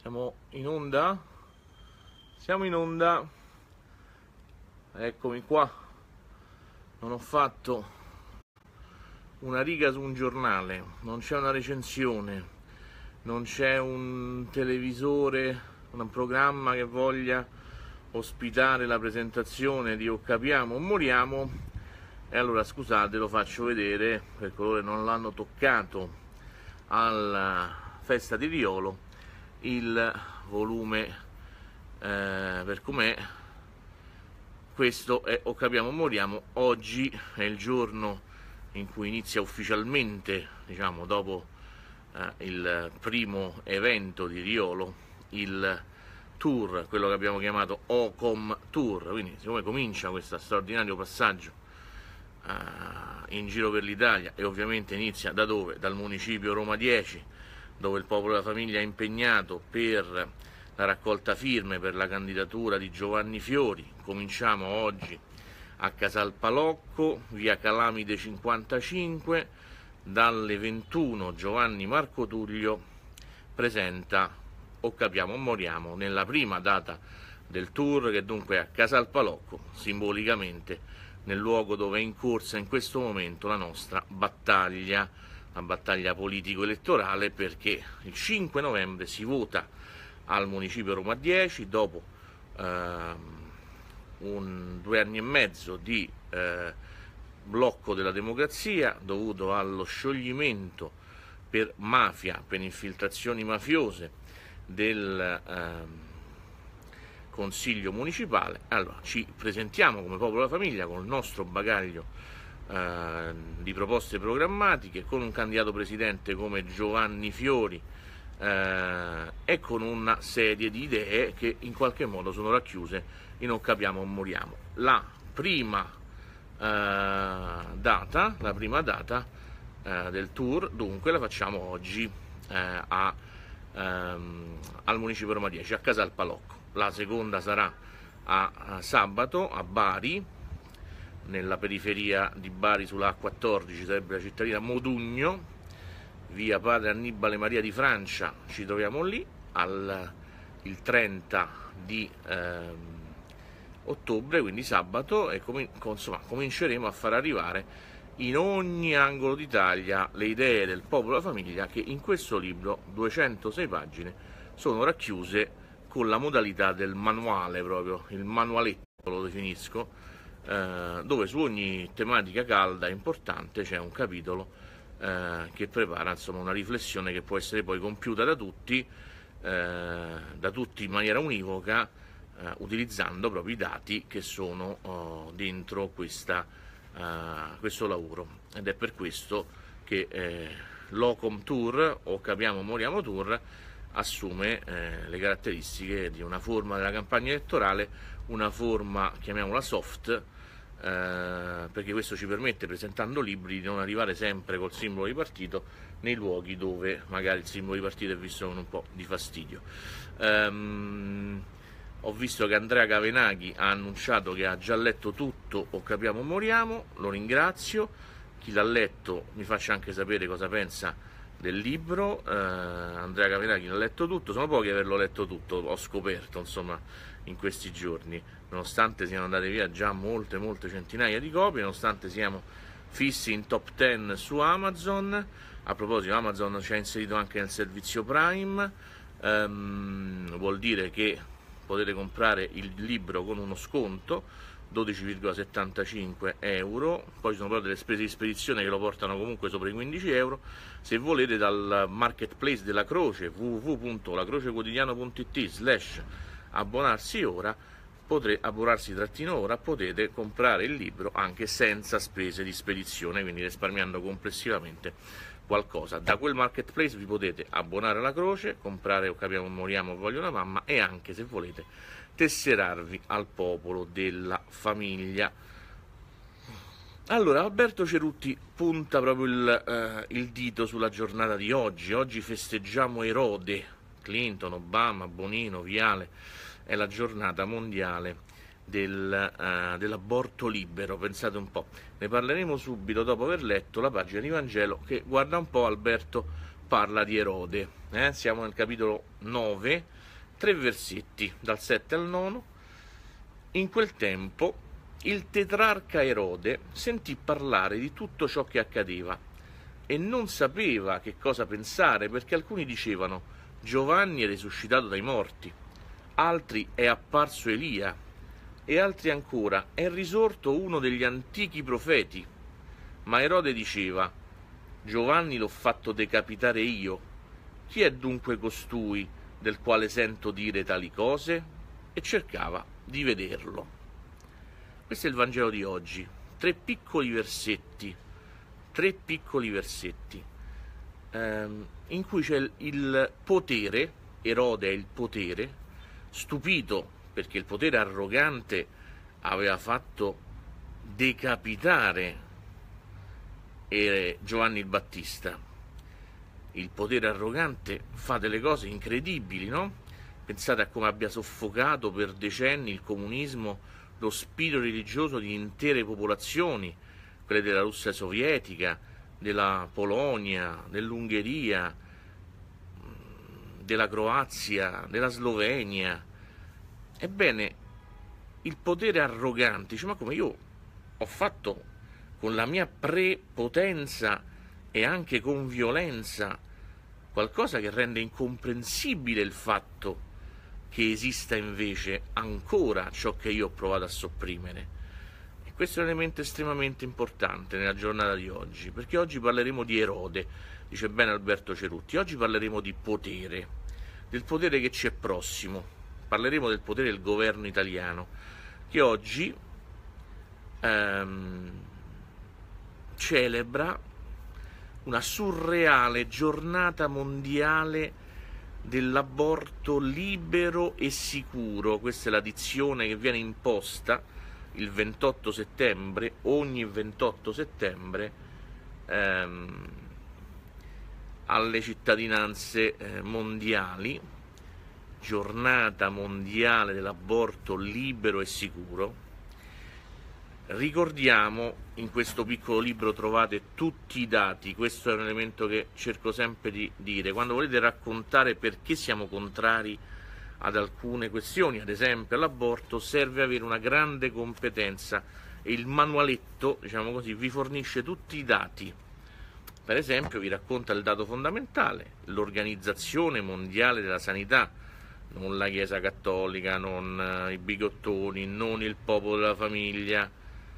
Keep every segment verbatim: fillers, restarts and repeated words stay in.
Siamo in onda? Siamo in onda. Eccomi qua. Non ho fatto una riga su un giornale, non c'è una recensione, non c'è un televisore, un programma che voglia ospitare la presentazione di O Capiamo o Moriamo. E allora scusate, lo faccio vedere per coloro che non l'hanno toccato alla festa di Riolo, il volume eh, per com'è. Questo è O Capiamo o Moriamo. Oggi è il giorno in cui inizia ufficialmente, diciamo dopo eh, il primo evento di Riolo, il tour, quello che abbiamo chiamato Ocom Tour. Quindi siccome comincia questo straordinario passaggio eh, in giro per l'Italia, e ovviamente inizia da dove? Dal municipio Roma dieci, dove il Popolo della Famiglia è impegnato per la raccolta firme per la candidatura di Giovanni Fiori. Cominciamo oggi a Casalpalocco, via Calamide cinquantacinque, dalle ventuno Giovanni Marco Tullio presenta O Capiamo o Moriamo nella prima data del tour, che dunque è a Casalpalocco, simbolicamente nel luogo dove è in corsa in questo momento la nostra battaglia, la battaglia politico-elettorale, perché il cinque novembre si vota al municipio Roma dieci dopo eh, un, due anni e mezzo di eh, blocco della democrazia dovuto allo scioglimento per mafia, per infiltrazioni mafiose del eh, Consiglio municipale. Allora ci presentiamo come Popolo della Famiglia con il nostro bagaglio eh, di proposte programmatiche, con un candidato presidente come Giovanni Fiori eh, e con una serie di idee che in qualche modo sono racchiuse in O Capiamo o Moriamo. La prima eh, data, la prima data eh, del tour dunque la facciamo oggi eh, a, ehm, al municipio Roma dieci, a Casalpalocco. La seconda sarà a, a sabato a Bari, nella periferia di Bari sulla A quattordici, sarebbe la cittadina Modugno, via Padre Annibale Maria di Francia. Ci troviamo lì al, il trenta di eh, ottobre, quindi sabato, e com- insomma, cominceremo a far arrivare in ogni angolo d'Italia le idee del Popolo della Famiglia, che in questo libro, duecentosei pagine, sono racchiuse con la modalità del manuale, proprio il manualetto lo definisco, eh, dove su ogni tematica calda e importante c'è un capitolo eh, che prepara insomma una riflessione che può essere poi compiuta da tutti, eh, da tutti in maniera univoca, eh, utilizzando proprio i dati che sono oh, dentro questa, uh, questo lavoro. Ed è per questo che eh, l'Ocom Tour, O Capiamo o Moriamo Tour, assume eh, le caratteristiche di una forma della campagna elettorale, una forma, chiamiamola soft, eh, perché questo ci permette, presentando libri, di non arrivare sempre col simbolo di partito nei luoghi dove magari il simbolo di partito è visto con un po' di fastidio. Um, ho visto che Andrea Cavenaghi ha annunciato che ha già letto tutto O Capiamo o Moriamo, lo ringrazio. Chi l'ha letto mi faccia anche sapere cosa pensa del libro. eh, Andrea Cavenaghi l'ha letto tutto, sono pochi averlo letto tutto, ho scoperto insomma in questi giorni, nonostante siano andate via già molte molte centinaia di copie, nonostante siamo fissi in top dieci su Amazon. A proposito, Amazon ci ha inserito anche nel servizio Prime, ehm, vuol dire che potete comprare il libro con uno sconto dodici virgola settantacinque euro, poi ci sono però delle spese di spedizione che lo portano comunque sopra i quindici euro. Se volete, dal marketplace della Croce, w w w punto lacrocequotidiano punto i t slash abbonarsi ora, potrete abbonarsi trattino ora, potete comprare il libro anche senza spese di spedizione, quindi risparmiando complessivamente qualcosa. Da quel marketplace vi potete abbonare alla Croce, comprare O Capiamo o Moriamo, Voglio una mamma, e anche, se volete, tesserarvi al Popolo della Famiglia. Allora, Alberto Cerutti punta proprio il, eh, il dito sulla giornata di oggi. Oggi festeggiamo Erode, Clinton, Obama, Bonino, Viale. È la giornata mondiale del, uh, dell'aborto libero, pensate un po'. Ne parleremo subito dopo aver letto la pagina di Vangelo che, guarda un po', Alberto, parla di Erode. Eh? Siamo nel capitolo nove, tre versetti, dal sette al nove. In quel tempo il tetrarca Erode sentì parlare di tutto ciò che accadeva e non sapeva che cosa pensare, perché alcuni dicevano: Giovanni è risuscitato dai morti, altri è apparso Elia, e altri ancora è risorto uno degli antichi profeti. Ma Erode diceva: Giovanni l'ho fatto decapitare io. Chi è dunque costui del quale sento dire tali cose? E cercava di vederlo. Questo è il Vangelo di oggi. Tre piccoli versetti, tre piccoli versetti, ehm, in cui c'è il, il potere, Erode è il potere, stupito perché il potere arrogante aveva fatto decapitare Giovanni il Battista. Il potere arrogante fa delle cose incredibili, no? Pensate a come abbia soffocato per decenni il comunismo lo spirito religioso di intere popolazioni, quelle della Russia sovietica, della Polonia, dell'Ungheria, della Croazia, della Slovenia. Ebbene, il potere arrogante dice: ma come, io ho fatto con la mia prepotenza e anche con violenza qualcosa che rende incomprensibile il fatto che esista invece ancora ciò che io ho provato a sopprimere. E questo è un elemento estremamente importante nella giornata di oggi, perché oggi parleremo di Erode, dice bene Alberto Cerutti. Oggi parleremo di potere, del potere che ci è prossimo, parleremo del potere del governo italiano, che oggi ehm, celebra una surreale giornata mondiale dell'aborto libero e sicuro. Questa è la dizione che viene imposta il ventotto settembre, ogni ventotto settembre, ehm, alle cittadinanze eh, mondiali, giornata mondiale dell'aborto libero e sicuro. Ricordiamo, in questo piccolo libro trovate tutti i dati, questo è un elemento che cerco sempre di dire. Quando volete raccontare perché siamo contrari ad alcune questioni, ad esempio all'aborto, serve avere una grande competenza e il manualetto, diciamo così, vi fornisce tutti i dati. Per esempio vi racconta il dato fondamentale: l'Organizzazione Mondiale della Sanità, non la Chiesa Cattolica, non i bigottoni, non il Popolo della Famiglia.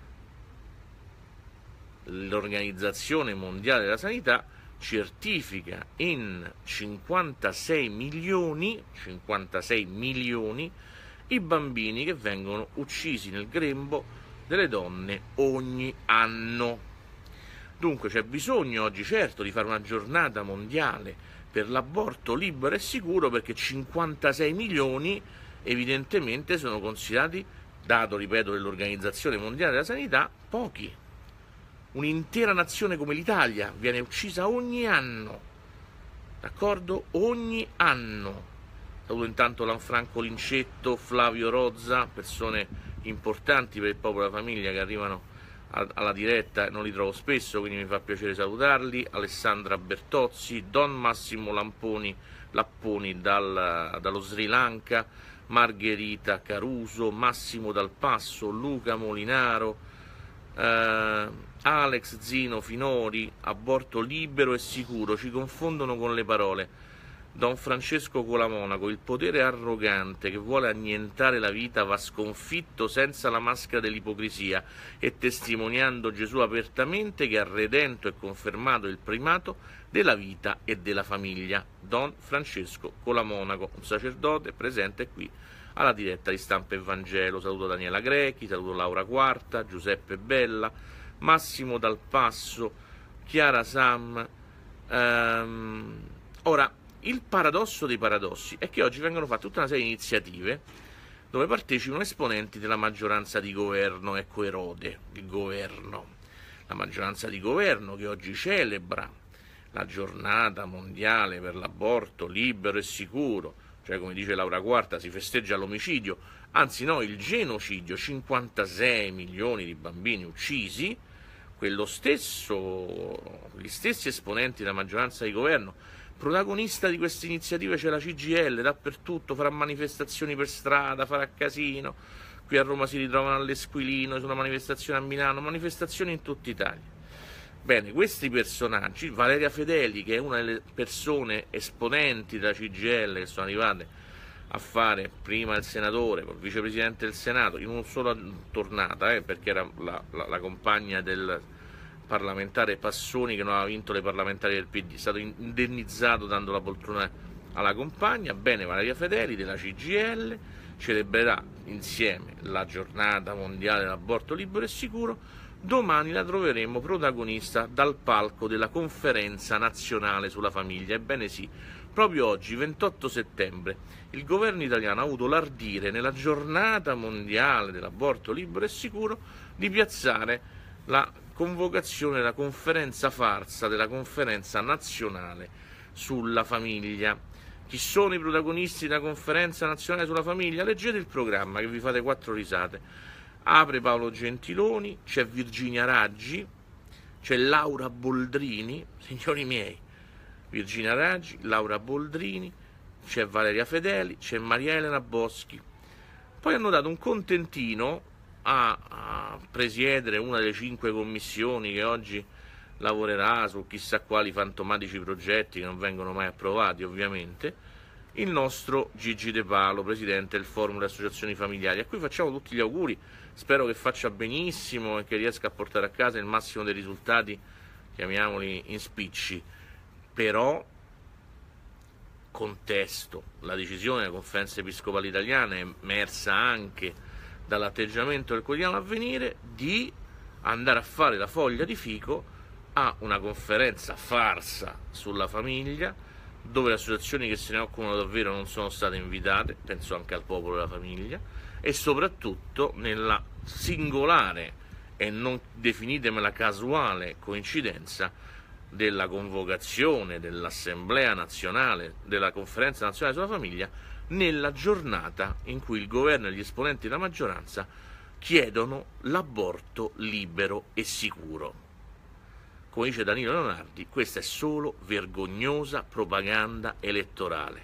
L'Organizzazione Mondiale della Sanità certifica in cinquantasei milioni, cinquantasei milioni i bambini che vengono uccisi nel grembo delle donne ogni anno. Dunque c'è bisogno oggi, certo, di fare una giornata mondiale per l'aborto libero e sicuro, perché cinquantasei milioni evidentemente sono considerati, dato, ripeto, dell'Organizzazione Mondiale della Sanità, pochi. Un'intera nazione come l'Italia viene uccisa ogni anno, d'accordo? Ogni anno. Saluto intanto Lanfranco Lincetto, Flavio Rozza, persone importanti per il Popolo della Famiglia che arrivano alla diretta, non li trovo spesso, quindi mi fa piacere salutarli. Alessandra Bertozzi, Don Massimo Lamponi, Lapponi dal, dallo Sri Lanka, Margherita Caruso, Massimo Dal Passo, Luca Molinaro, Uh, Alex Zino Finori, aborto libero e sicuro, ci confondono con le parole. Don Francesco Colamonaco, il potere arrogante che vuole annientare la vita va sconfitto senza la maschera dell'ipocrisia e testimoniando Gesù apertamente che ha redento e confermato il primato della vita e della famiglia. Don Francesco Colamonaco, un sacerdote presente qui alla diretta di Stampa e Vangelo. Saluto Daniela Grechi, saluto Laura Quarta, Giuseppe Bella, Massimo Dal Passo, Chiara Sam. Ehm, ora, il paradosso dei paradossi è che oggi vengono fatte tutta una serie di iniziative dove partecipano esponenti della maggioranza di governo. Ecco Erode, il governo, la maggioranza di governo che oggi celebra la giornata mondiale per l'aborto libero e sicuro. Cioè, come dice Laura Quarta, si festeggia l'omicidio, anzi no, il genocidio, cinquantasei milioni di bambini uccisi. Quello stesso, gli stessi esponenti della maggioranza di governo Protagonista di queste iniziative c'è la C G I L, dappertutto, farà manifestazioni per strada, farà casino, qui a Roma si ritrovano all'Esquilino, sono manifestazioni a Milano, manifestazioni in tutta Italia. Bene, questi personaggi, Valeria Fedeli, che è una delle persone esponenti della C G I L che sono arrivate a fare prima il senatore, poi il vicepresidente del Senato, in una sola tornata, eh, perché era la, la, la compagna del parlamentare Passoni che non aveva vinto le parlamentari del P D, è stato indennizzato dando la poltrona alla compagna. Bene, Valeria Fedeli della C G I L celebrerà insieme la giornata mondiale dell'aborto libero e sicuro. Domani la troveremo protagonista dal palco della conferenza nazionale sulla famiglia. Ebbene sì, proprio oggi, ventotto settembre, il governo italiano ha avuto l'ardire, nella giornata mondiale dell'aborto libero e sicuro, di piazzare la convocazione della conferenza farsa, della conferenza nazionale sulla famiglia. Chi sono i protagonisti della conferenza nazionale sulla famiglia? Leggete il programma che vi fate quattro risate. Apre Paolo Gentiloni, c'è Virginia Raggi, c'è Laura Boldrini, signori miei, Virginia Raggi, Laura Boldrini, c'è Valeria Fedeli, c'è Maria Elena Boschi. Poi hanno dato un contentino a, a presiedere una delle cinque commissioni che oggi lavorerà su chissà quali fantomatici progetti che non vengono mai approvati ovviamente, il nostro Gigi De Palo, presidente del Forum delle Associazioni Familiari, a cui facciamo tutti gli auguri, spero che faccia benissimo e che riesca a portare a casa il massimo dei risultati, chiamiamoli in spicci. Però contesto la decisione della Conferenza Episcopale Italiana, è emersa anche dall'atteggiamento del quotidiano Avvenire, di andare a fare la foglia di fico a una conferenza farsa sulla famiglia, dove le associazioni che se ne occupano davvero non sono state invitate, penso anche al popolo della famiglia, e soprattutto nella singolare e non definitemela casuale coincidenza della convocazione dell'Assemblea Nazionale, della Conferenza Nazionale sulla Famiglia, nella giornata in cui il governo e gli esponenti della maggioranza chiedono l'aborto libero e sicuro. Come dice Danilo Leonardi, questa è solo vergognosa propaganda elettorale.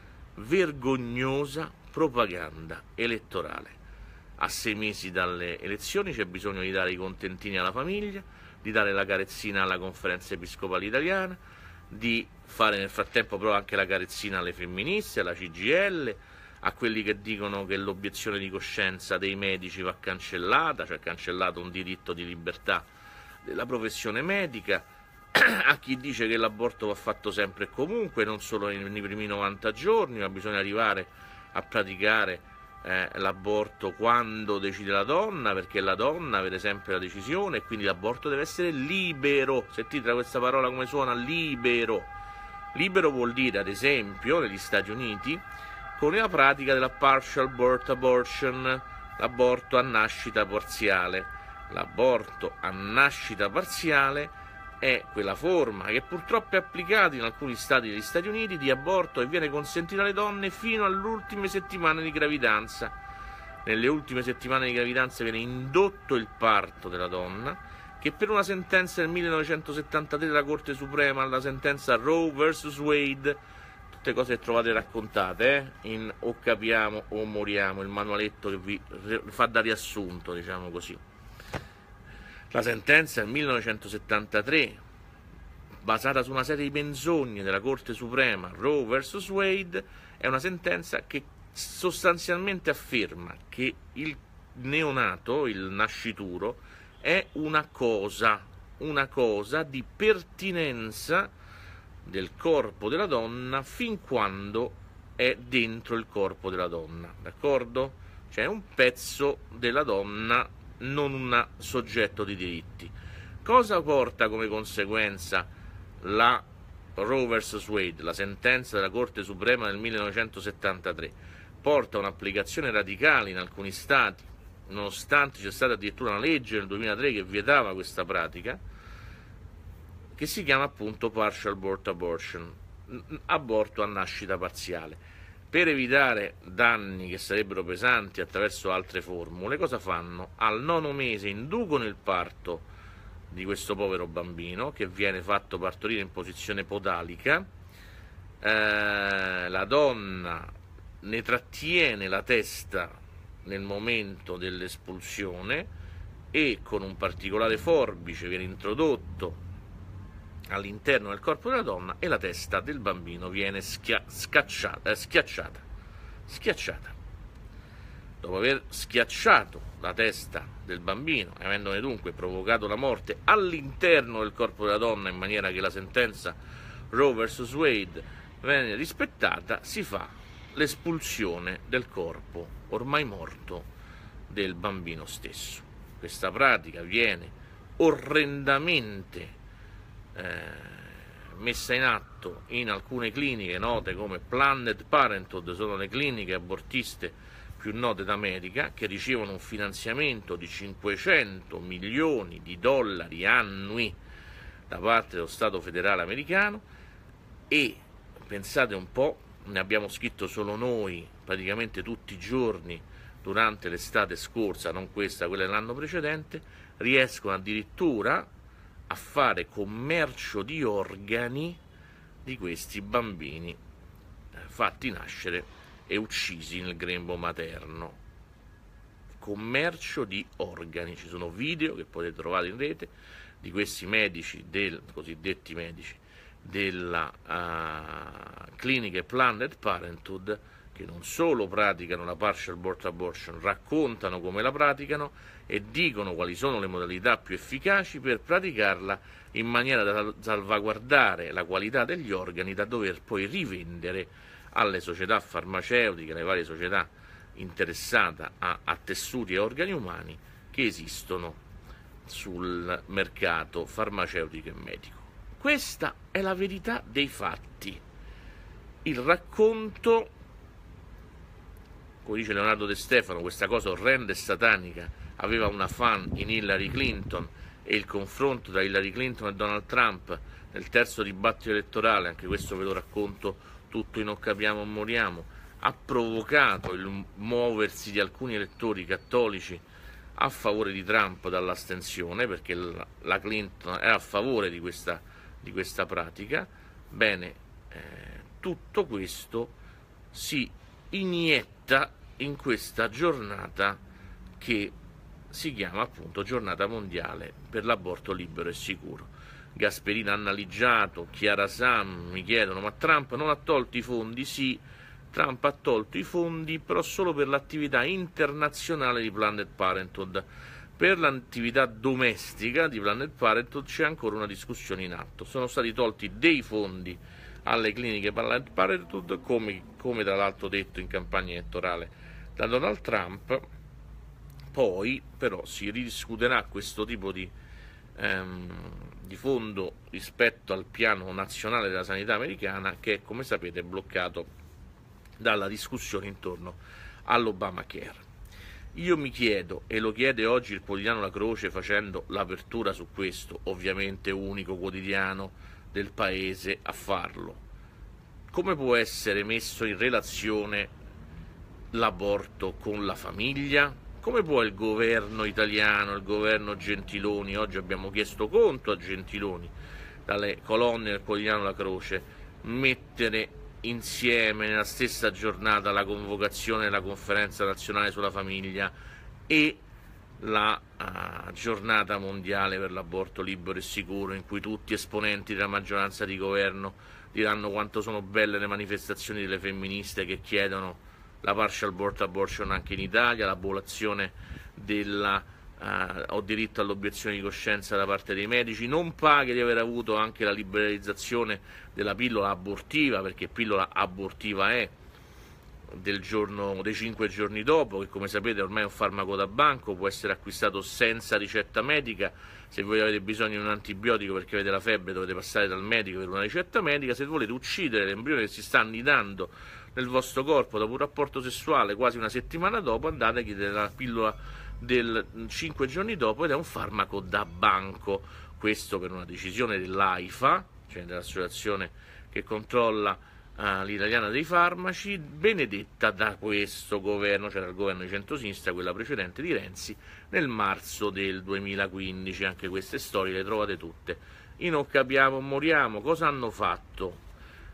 Vergognosa propaganda elettorale. A sei mesi dalle elezioni c'è bisogno di dare i contentini alla famiglia, di dare la carezzina alla Conferenza Episcopale Italiana, di fare nel frattempo però anche la carezzina alle femministe, alla C G I L, a quelli che dicono che l'obiezione di coscienza dei medici va cancellata, cioè cancellato un diritto di libertà della professione medica, a chi dice che l'aborto va fatto sempre e comunque, non solo nei primi novanta giorni, ma bisogna arrivare a praticare eh, l'aborto quando decide la donna, perché la donna vede sempre la decisione e quindi l'aborto deve essere libero. Sentite questa parola come suona, libero. Libero vuol dire, ad esempio, negli Stati Uniti, con la pratica della partial birth abortion, l'aborto a nascita parziale. L'aborto a nascita parziale è quella forma che purtroppo è applicata in alcuni stati degli Stati Uniti di aborto che viene consentita alle donne fino alle ultime settimane di gravidanza. Nelle ultime settimane di gravidanza viene indotto il parto della donna, che per una sentenza del millenovecentosettantatré della Corte Suprema, la sentenza Roe versus Wade, tutte cose che trovate raccontate eh, in O capiamo o moriamo, il manualetto che vi fa da riassunto, diciamo così. La sentenza del millenovecentosettantatré, basata su una serie di menzogne della Corte Suprema, Roe versus Wade, è una sentenza che sostanzialmente afferma che il neonato, il nascituro, è una cosa, una cosa di pertinenza del corpo della donna fin quando è dentro il corpo della donna, d'accordo? Cioè è un pezzo della donna, non un soggetto di diritti. Cosa porta come conseguenza la Roe versus Wade, la sentenza della Corte Suprema del millenovecentosettantatré? Porta un'applicazione radicale in alcuni stati, nonostante c'è stata addirittura una legge nel duemilatré che vietava questa pratica, che si chiama appunto partial birth abortion, aborto a nascita parziale. Per evitare danni che sarebbero pesanti attraverso altre formule, cosa fanno? Al nono mese inducono il parto di questo povero bambino, che viene fatto partorire in posizione podalica, eh, la donna ne trattiene la testa nel momento dell'espulsione e con un particolare forbice viene introdotto all'interno del corpo della donna e la testa del bambino viene schia- scacciata, eh, schiacciata, schiacciata. Dopo aver schiacciato la testa del bambino e avendone dunque provocato la morte all'interno del corpo della donna in maniera che la sentenza Roe versus Wade viene rispettata, si fa l'espulsione del corpo ormai morto del bambino stesso. Questa pratica viene orrendamente eh, messa in atto in alcune cliniche note come Planned Parenthood, sono le cliniche abortiste più note d'America, che ricevono un finanziamento di cinquecento milioni di dollari annui da parte dello Stato federale americano, e pensate un po', ne abbiamo scritto solo noi praticamente tutti i giorni durante l'estate scorsa, non questa, quella dell'anno precedente, riescono addirittura a fare commercio di organi di questi bambini fatti nascere e uccisi nel grembo materno. Commercio di organi, ci sono video che potete trovare in rete di questi medici, del, cosiddetti medici della uh, cliniche Planned Parenthood, che non solo praticano la partial birth abortion, raccontano come la praticano e dicono quali sono le modalità più efficaci per praticarla in maniera da salvaguardare la qualità degli organi da dover poi rivendere alle società farmaceutiche, alle varie società interessate a, a tessuti e organi umani che esistono sul mercato farmaceutico e medico. Questa è la verità dei fatti. Il racconto, come dice Leonardo De Stefano, questa cosa orrenda e satanica aveva una fan in Hillary Clinton, e il confronto tra Hillary Clinton e Donald Trump nel terzo dibattito elettorale, anche questo ve lo racconto tutto in Non capiamo moriamo, ha provocato il muoversi di alcuni elettori cattolici a favore di Trump dall'astensione, perché la Clinton è a favore di questa, di questa pratica. Bene, eh, tutto questo si inietta in questa giornata che si chiama appunto Giornata Mondiale per l'Aborto Libero e Sicuro. Gasperini ha analizzato, Chiara Sam mi chiedono: ma Trump non ha tolto i fondi? Sì, Trump ha tolto i fondi, però solo per l'attività internazionale di Planned Parenthood. Per l'attività domestica di Planned Parenthood c'è ancora una discussione in atto. Sono stati tolti dei fondi alle cliniche Planned Parenthood, come, come tra l'altro detto in campagna elettorale da Donald Trump. Poi però si ridiscuterà questo tipo di ehm, di fondo rispetto al piano nazionale della sanità americana, che è, come sapete, bloccato dalla discussione intorno all'Obamacare. Io mi chiedo, e lo chiede oggi il quotidiano La Croce facendo l'apertura su questo, ovviamente unico quotidiano del paese a farlo, come può essere messo in relazione l'aborto con la famiglia? Come può il governo italiano, il governo Gentiloni, oggi abbiamo chiesto conto a Gentiloni dalle colonne del quotidiano La Croce, mettere insieme nella stessa giornata la convocazione della conferenza nazionale sulla famiglia e la uh, giornata mondiale per l'aborto libero e sicuro, in cui tutti esponenti della maggioranza di governo diranno quanto sono belle le manifestazioni delle femministe che chiedono la partial birth abortion anche in Italia, l'abolizione della uh, ho diritto all'obiezione di coscienza da parte dei medici, non paghi di aver avuto anche la liberalizzazione della pillola abortiva, perché pillola abortiva è del giorno, dei cinque giorni dopo, che come sapete ormai è un farmaco da banco, può essere acquistato senza ricetta medica. Se voi avete bisogno di un antibiotico perché avete la febbre dovete passare dal medico per una ricetta medica. Se volete uccidere l'embrione che si sta annidando nel vostro corpo dopo un rapporto sessuale quasi una settimana dopo, andate a chiedere la pillola del cinque giorni dopo, ed è un farmaco da banco. Questo per una decisione dell'AIFA, cioè dell'associazione che controlla uh, l'italiana dei farmaci, benedetta da questo governo, cioè dal governo di centrosinistra, quella precedente di Renzi, nel marzo del duemilaquindici. Anche queste storie le trovate tutte in Non capiamo moriamo. Cosa hanno fatto?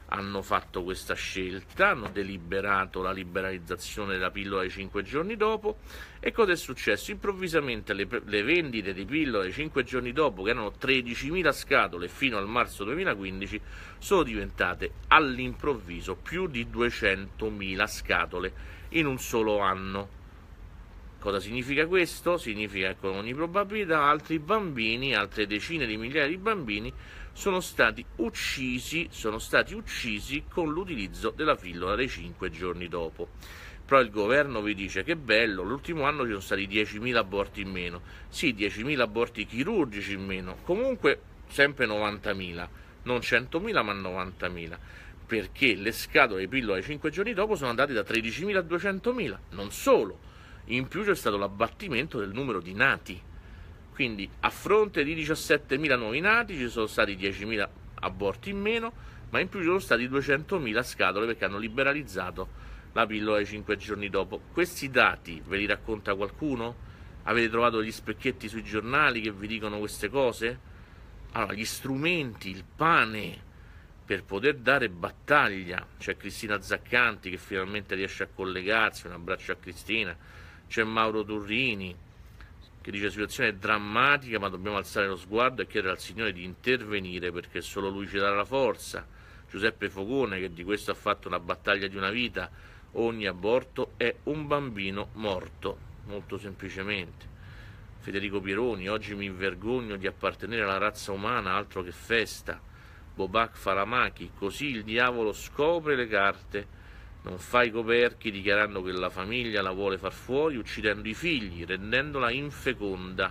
hanno fatto questa scelta, hanno deliberato la liberalizzazione della pillola di cinque giorni dopo. E cosa è successo? Improvvisamente le, le vendite di pillole cinque giorni dopo, che erano tredicimila scatole fino al marzo duemilaquindici, sono diventate all'improvviso più di duecentomila scatole in un solo anno. Cosa significa questo? Significa che con ogni probabilità altri bambini, altre decine di migliaia di bambini sono stati uccisi, sono stati uccisi con l'utilizzo della pillola dei cinque giorni dopo. Però il governo vi dice che bello, l'ultimo anno ci sono stati diecimila aborti in meno. Sì, diecimila aborti chirurgici in meno, comunque sempre novantamila, non centomila ma novantamila, perché le scatole di pillola dei cinque giorni dopo sono andate da tredicimila a duecentomila. Non solo, in più c'è stato l'abbattimento del numero di nati. Quindi a fronte di diciassettemila nuovi nati ci sono stati diecimila aborti in meno, ma in più ci sono stati duecentomila scatole perché hanno liberalizzato la pillola di cinque giorni dopo. Questi dati ve li racconta qualcuno? Avete trovato gli specchietti sui giornali che vi dicono queste cose? Allora, gli strumenti, il pane per poter dare battaglia. C'è Cristina Zaccanti che finalmente riesce a collegarsi, un abbraccio a Cristina. C'è Mauro Turrini che dice: la situazione è drammatica, ma dobbiamo alzare lo sguardo e chiedere al Signore di intervenire perché solo Lui ci darà la forza. Giuseppe Focone che di questo ha fatto una battaglia di una vita: ogni aborto è un bambino morto, molto semplicemente. Federico Pieroni: oggi mi vergogno di appartenere alla razza umana, altro che festa. Bobak Falamachi: così il diavolo scopre le carte. Non fa i coperchi dichiarando che la famiglia la vuole far fuori, uccidendo i figli, rendendola infeconda.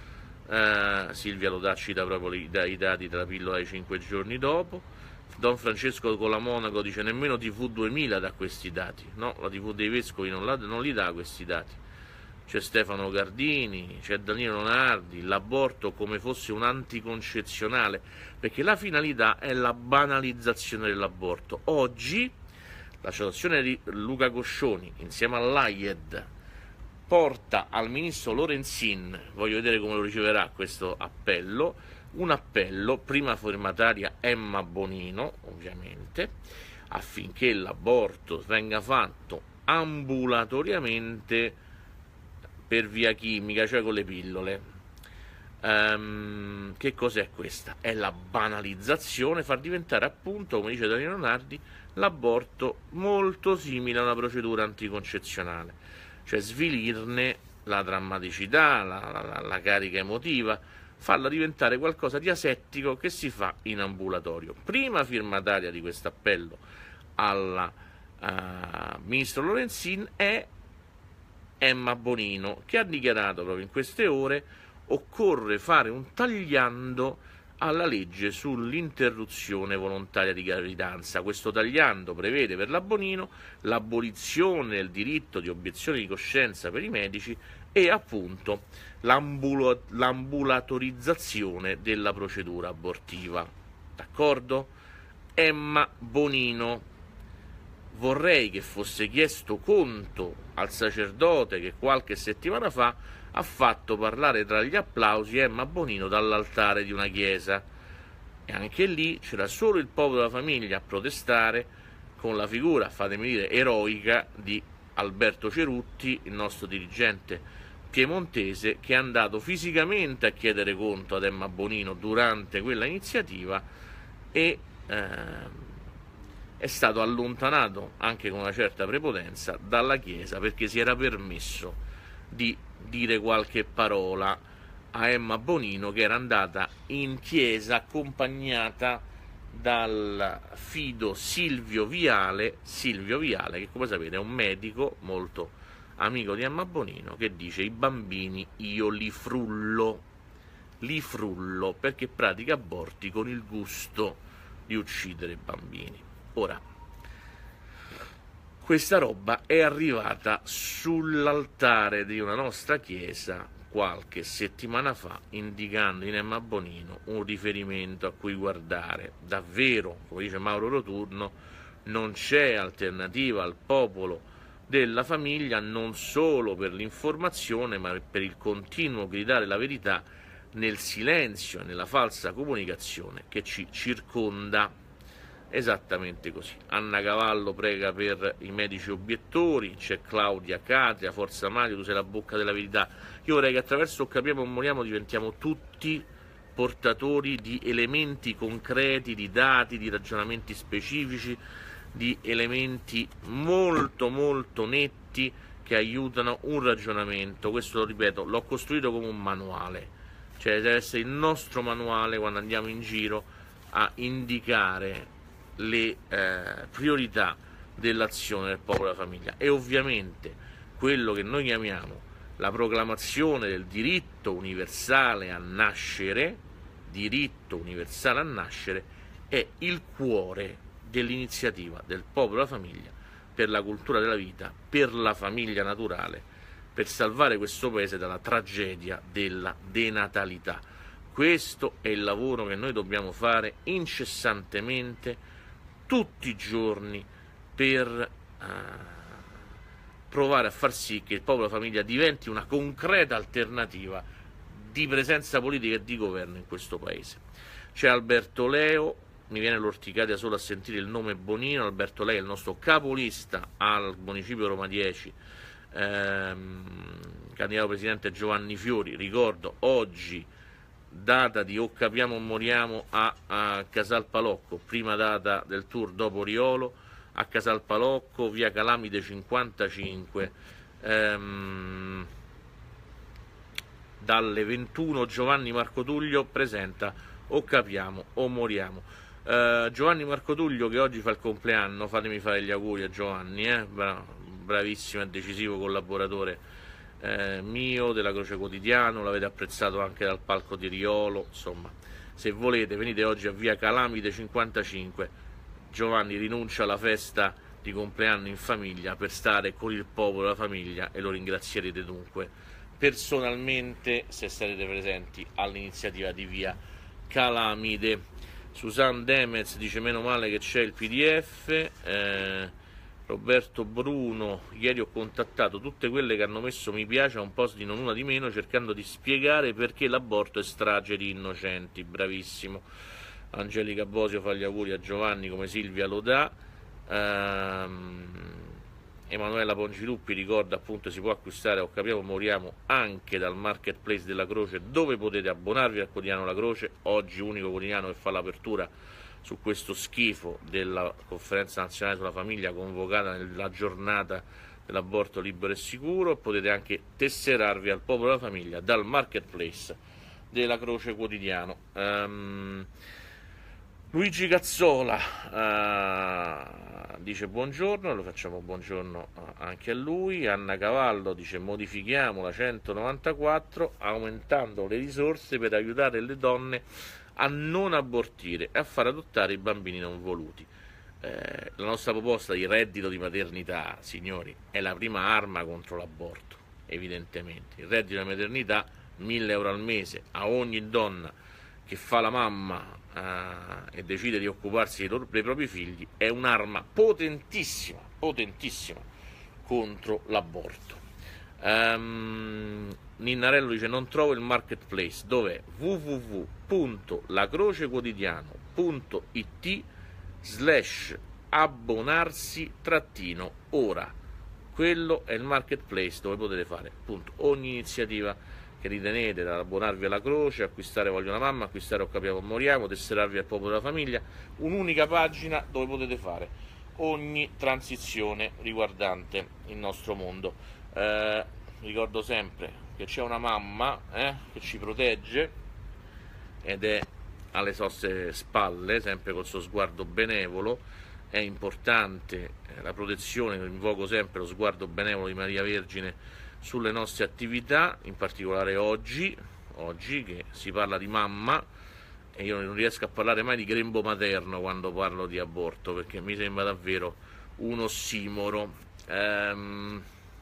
Eh, Silvia lo dà, cita proprio i, i dati della pillola di cinque giorni dopo. Don Francesco Colamonaco dice: nemmeno T V duemila dà questi dati. No, la T V dei Vescovi non, la, non li dà questi dati. C'è Stefano Gardini, c'è Danilo Leonardi: l'aborto come fosse un anticoncezionale, perché la finalità è la banalizzazione dell'aborto. Oggi l'associazione di Luca Coscioni insieme all'A I E D porta al ministro Lorenzin, voglio vedere come lo riceverà questo appello, un appello, prima firmataria Emma Bonino ovviamente, affinché l'aborto venga fatto ambulatoriamente per via chimica, cioè con le pillole. Um, che cos'è questa? È la banalizzazione, far diventare appunto, come dice Danilo Leonardi, l'aborto molto simile a una procedura anticoncezionale, cioè svilirne la drammaticità, la, la, la carica emotiva, farla diventare qualcosa di asettico che si fa in ambulatorio. Prima firmataria di questo appello al uh, ministro Lorenzin è Emma Bonino, che ha dichiarato proprio in queste ore: occorre fare un tagliando alla legge sull'interruzione volontaria di gravidanza. Questo tagliando prevede per la Bonino l'abolizione del diritto di obiezione di coscienza per i medici e appunto l'ambula- l'ambulatorizzazione della procedura abortiva. D'accordo? Emma Bonino. Vorrei che fosse chiesto conto al sacerdote che qualche settimana fa ha fatto parlare tra gli applausi Emma Bonino dall'altare di una chiesa, e anche lì c'era solo il popolo della famiglia a protestare con la figura, fatemi dire, eroica di Alberto Cerutti, il nostro dirigente piemontese, che è andato fisicamente a chiedere conto ad Emma Bonino durante quella iniziativa e eh, è stato allontanato anche con una certa prepotenza dalla Chiesa perché si era permesso di dire qualche parola a Emma Bonino, che era andata in chiesa accompagnata dal fido Silvio Viale, Silvio Viale che, come sapete, è un medico molto amico di Emma Bonino, che dice: i bambini io li frullo, li frullo perché pratica aborti con il gusto di uccidere i bambini. Ora, questa roba è arrivata sull'altare di una nostra chiesa qualche settimana fa, indicando in Emma Bonino un riferimento a cui guardare. Davvero, come dice Mauro Roturno, non c'è alternativa al popolo della famiglia, non solo per l'informazione, ma per il continuo gridare la verità nel silenzio e nella falsa comunicazione che ci circonda. esattamente così. Anna Cavallo prega per i medici obiettori, c'è Claudia Catria, forza Mario, tu sei la bocca della verità. Io vorrei che attraverso O Capiamo o Moriamo diventiamo tutti portatori di elementi concreti, di dati, di ragionamenti specifici, di elementi molto molto netti che aiutano un ragionamento. Questo, lo ripeto, l'ho costruito come un manuale, cioè deve essere il nostro manuale quando andiamo in giro a indicare le eh, priorità dell'azione del popolo della famiglia. E ovviamente quello che noi chiamiamo la proclamazione del diritto universale a nascere, diritto universale a nascere, è il cuore dell'iniziativa del popolo della famiglia per la cultura della vita, per la famiglia naturale, per salvare questo paese dalla tragedia della denatalità. Questo è il lavoro che noi dobbiamo fare incessantemente, tutti i giorni, per uh, provare a far sì che il popolo della famiglia diventi una concreta alternativa di presenza politica e di governo in questo paese. C'è Alberto Leo, mi viene l'orticaria solo a sentire il nome Bonino. Alberto Leo è il nostro capolista al municipio Roma dieci, ehm, candidato presidente Giovanni Fiori. Ricordo oggi data di O Capiamo o Moriamo a, a Casal Palocco, prima data del tour dopo Riolo, a Casal Palocco, via Calamide cinquantacinque, ehm, dalle ventuno. Giovanni Marco Tullio presenta O Capiamo o Moriamo. Uh, Giovanni Marco Tullio, che oggi fa il compleanno, fatemi fare gli auguri a Giovanni, eh? Bra- bravissimo e decisivo collaboratore eh, mio della Croce Quotidiano, l'avete apprezzato anche dal palco di Riolo. Insomma, se volete venite oggi a via Calamide cinquantacinque. Giovanni rinuncia alla festa di compleanno in famiglia per stare con il popolo della famiglia e lo ringrazierete dunque personalmente se sarete presenti all'iniziativa di via Calamide. Susan Demez dice meno male che c'è il P D F. eh, Roberto Bruno, ieri ho contattato tutte quelle che hanno messo mi piace a un post di Non Una di Meno cercando di spiegare perché l'aborto è strage di innocenti. Bravissimo. Angelica Bosio fa gli auguri a Giovanni come Silvia lo dà. ehm, Emanuela Pongiluppi ricorda appunto si può acquistare O Capiamo o Moriamo anche dal marketplace della Croce, dove potete abbonarvi al quotidiano La Croce, oggi unico quotidiano che fa l'apertura su questo schifo della conferenza nazionale sulla famiglia convocata nella giornata dell'aborto libero e sicuro. Potete anche tesserarvi al popolo della famiglia dal marketplace della Croce Quotidiano. um, Luigi Cazzola uh, dice buongiorno, lo facciamo buongiorno uh, anche a lui. Anna Cavallo dice modifichiamo la centonovantaquattro aumentando le risorse per aiutare le donne a non abortire e a far adottare i bambini non voluti. Eh, la nostra proposta di reddito di maternità, signori, è la prima arma contro l'aborto, evidentemente. Il reddito di maternità, mille euro al mese a ogni donna che fa la mamma eh, e decide di occuparsi dei, loro, dei propri figli, è un'arma potentissima, potentissima contro l'aborto. Um, Ninnarello dice non trovo il marketplace, dov'è? w w w punto lacrocequotidiano punto i t slash abbonarsi trattino ora. Quello è il marketplace dove potete fare appunto ogni iniziativa che ritenete, da abbonarvi alla Croce, acquistare Voglio una Mamma, acquistare O Capiamo o Moriamo, tesserarvi al popolo della famiglia, un'unica pagina dove potete fare ogni transizione riguardante il nostro mondo. Eh, ricordo sempre che c'è una mamma eh, che ci protegge ed è alle nostre spalle, sempre col suo sguardo benevolo. È importante eh, la protezione, invoco sempre lo sguardo benevolo di Maria Vergine sulle nostre attività, in particolare oggi, oggi che si parla di mamma, e io non riesco a parlare mai di grembo materno quando parlo di aborto, perché mi sembra davvero un ossimoro. Ehm,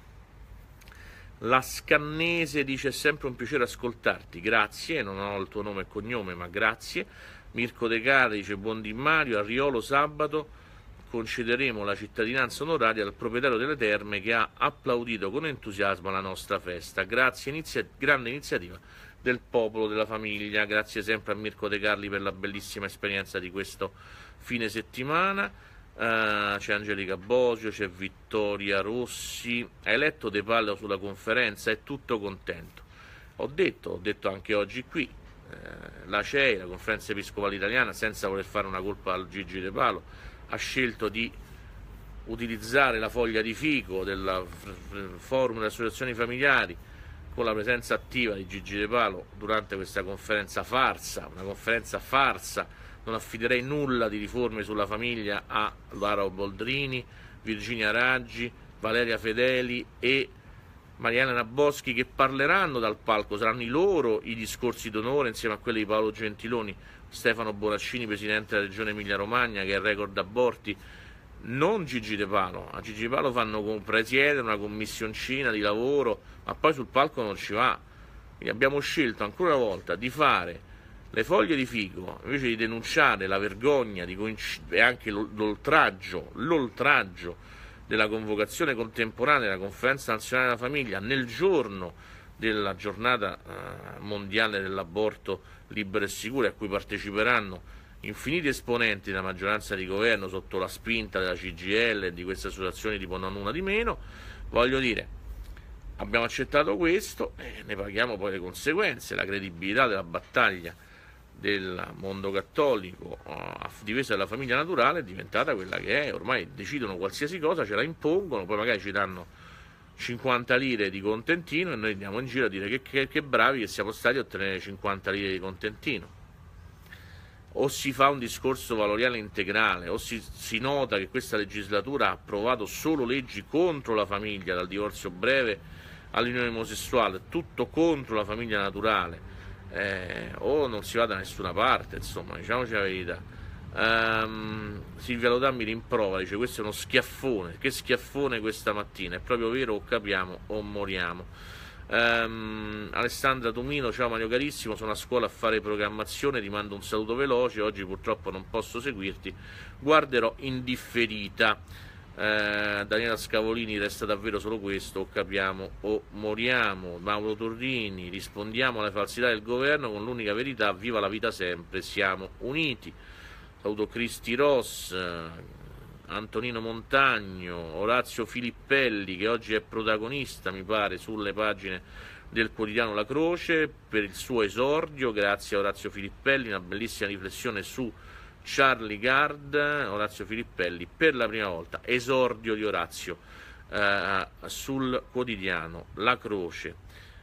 la Scannese dice: è sempre un piacere ascoltarti, grazie, non ho il tuo nome e cognome, ma grazie. Mirko De Cade dice: buon di Mario, a Riolo sabato concederemo la cittadinanza onoraria al proprietario delle terme che ha applaudito con entusiasmo la nostra festa. Grazie, inizia- grande iniziativa del popolo della famiglia. Grazie sempre a Mirko De Carli per la bellissima esperienza di questo fine settimana, uh, c'è Angelica Bosio, c'è Vittoria Rossi. Hai letto De Pallo sulla conferenza? È tutto contento. Ho detto, ho detto anche oggi qui, eh, la C E I, la Conferenza Episcopale Italiana, senza voler fare una colpa al Gigi De Pallo, ha scelto di utilizzare la foglia di fico del forum delle associazioni familiari con la presenza attiva di Gigi De Pallo durante questa conferenza farsa, una conferenza farsa. Non affiderei nulla di riforme sulla famiglia a Laura Boldrini, Virginia Raggi, Valeria Fedeli e Maria Elena Boschi, che parleranno dal palco. Saranno i loro i discorsi d'onore insieme a quelli di Paolo Gentiloni, Stefano Bonaccini, presidente della regione Emilia Romagna, che è il record aborti, non Gigi De Pallo. A Gigi De Pallo fanno presiedere una commissioncina di lavoro, ma poi sul palco non ci va. Quindi abbiamo scelto ancora una volta di fare le foglie di fico invece di denunciare la vergogna di coinc- e anche l'oltraggio, l'oltraggio della convocazione contemporanea della Conferenza Nazionale della Famiglia nel giorno della giornata eh, mondiale dell'aborto libero e sicuro, a cui parteciperanno infiniti esponenti della maggioranza di governo sotto la spinta della C G I L e di queste associazioni tipo Non Una di Meno. Voglio dire, abbiamo accettato questo e ne paghiamo poi le conseguenze. La credibilità della battaglia del mondo cattolico a difesa della famiglia naturale è diventata quella che è. Ormai decidono qualsiasi cosa, ce la impongono, poi magari ci danno cinquanta lire di contentino e noi andiamo in giro a dire che, che, che bravi che siamo stati a ottenere cinquanta lire di contentino. O si fa un discorso valoriale integrale, o si, si nota che questa legislatura ha approvato solo leggi contro la famiglia, dal divorzio breve all'unione omosessuale, tutto contro la famiglia naturale. Eh, o non si va da nessuna parte, insomma, diciamoci la verità. um, Silvia Lodà mi rimprovera, dice questo è uno schiaffone. Che schiaffone questa mattina, è proprio vero, o capiamo o moriamo. um, Alessandra Tumino, ciao Mario carissimo, sono a scuola a fare programmazione, ti mando un saluto veloce, oggi purtroppo non posso seguirti, guarderò in differita. Eh, Daniela Scavolini, resta davvero solo questo, o capiamo o moriamo. Mauro Torrini, rispondiamo alle falsità del governo con l'unica verità, viva la vita sempre, siamo uniti. Saluto Cristi Ross, eh, Antonino Montagno, Orazio Filippelli, che oggi è protagonista mi pare sulle pagine del quotidiano La Croce per il suo esordio. Grazie a Orazio Filippelli, una bellissima riflessione su Charlie Gard. Orazio Filippelli, per la prima volta, esordio di Orazio eh, sul quotidiano La Croce.